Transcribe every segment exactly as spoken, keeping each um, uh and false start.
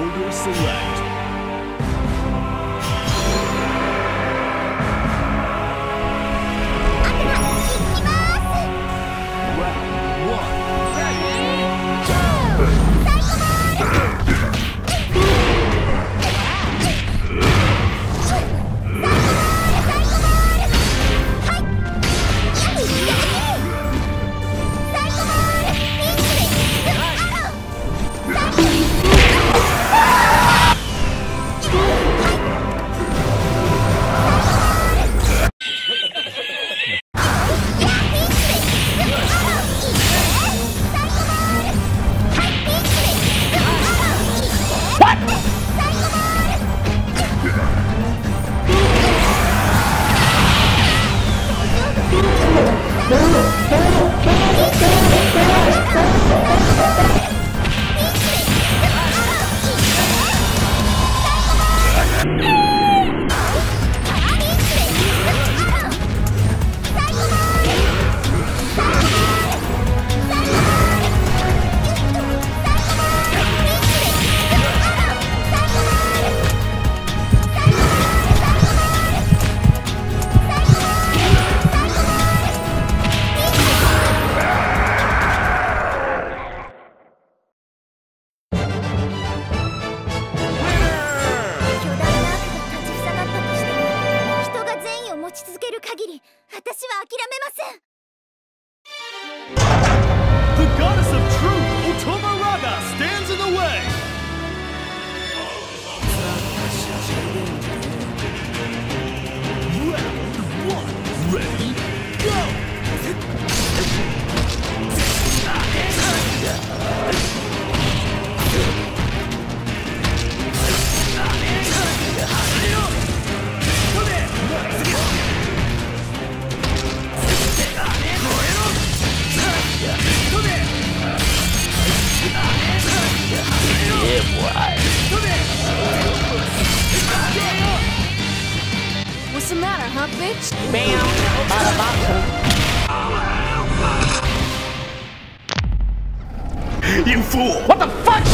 Order select. The goddess of truth, Otomaraga, stands in the way! Round one, ready, go! What's the matter, huh, bitch? Bam! Bada bop. You fool! What the fuck?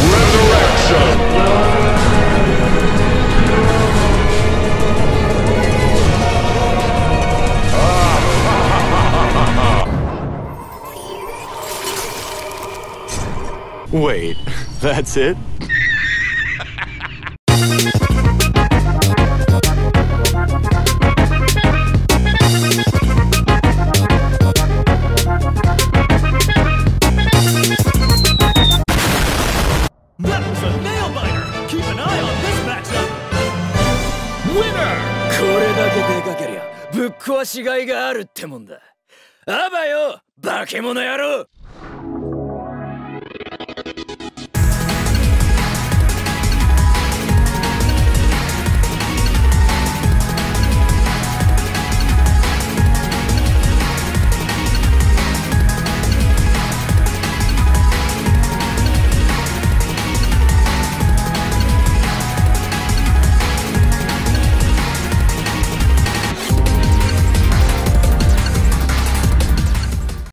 Resurrection! Wait, that's it? That was a nail-biter! Keep an eye on this matchup! Winner! これだけでかけりゃぶっ壊しがいがあるってもんだ。あばよ、化け物野郎！